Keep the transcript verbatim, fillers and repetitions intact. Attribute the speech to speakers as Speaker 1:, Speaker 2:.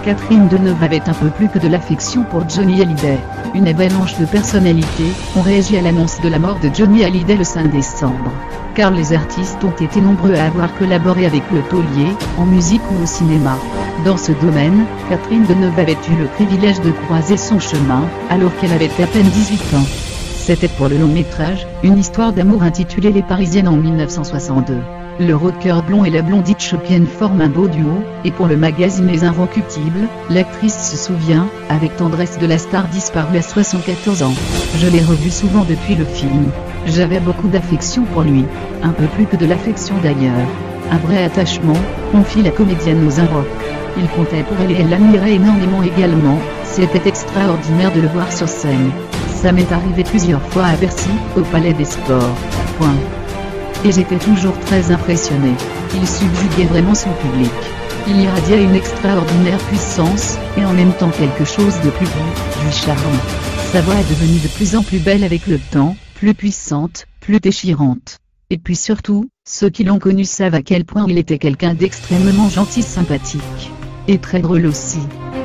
Speaker 1: Catherine Deneuve avait un peu plus que de l'affection pour Johnny Hallyday. Une avalanche de personnalités ont réagi à l'annonce de la mort de Johnny Hallyday le cinq décembre. Car les artistes ont été nombreux à avoir collaboré avec le taulier, en musique ou au cinéma. Dans ce domaine, Catherine Deneuve avait eu le privilège de croiser son chemin, alors qu'elle avait à peine dix-huit ans. C'était pour le long métrage, une histoire d'amour intitulée Les Parisiennes en mille neuf cent soixante-deux. Le rocker blond et la blondite choppienne forment un beau duo, et pour le magazine Les Inrecuptibles, l'actrice se souvient, avec tendresse de la star disparue à soixante-quatorze ans. Je l'ai revu souvent depuis le film. J'avais beaucoup d'affection pour lui. Un peu plus que de l'affection d'ailleurs. Un vrai attachement, confie la comédienne aux Inrocks. Il comptait pour elle et elle l'admirait énormément également, c'était extraordinaire de le voir sur scène. Ça m'est arrivé plusieurs fois à Bercy, au Palais des Sports. Point. Et j'étais toujours très impressionné. Il subjuguait vraiment son public. Il irradiait une extraordinaire puissance, et en même temps quelque chose de plus doux, du charme. Sa voix est devenue de plus en plus belle avec le temps, plus puissante, plus déchirante. Et puis surtout, ceux qui l'ont connu savent à quel point il était quelqu'un d'extrêmement gentil, sympathique. Et très drôle aussi.